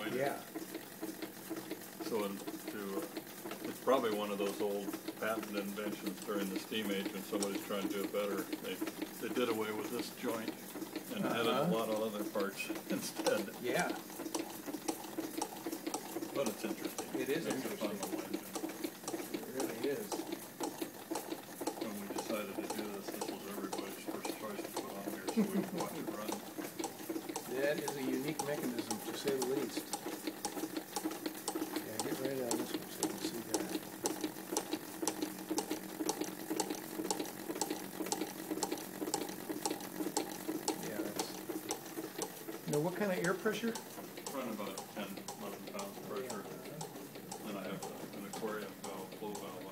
jointed. Yeah. So it's probably one of those old patent inventions during the steam age when somebody's trying to do it better. They did away with this joint and added a lot of other parts instead. Yeah. But it's interesting. It is It's interesting. a fun little engine. It really is. When we decided to do this, this was everybody's first choice to put on here so we could watch it run. That is a unique mechanism, to say the least. Yeah, get right on this one so you can see that. Yeah, that's... Now, what kind of air pressure? Run about 10, 11 pounds of pressure. And I have an aquarium valve, flow valve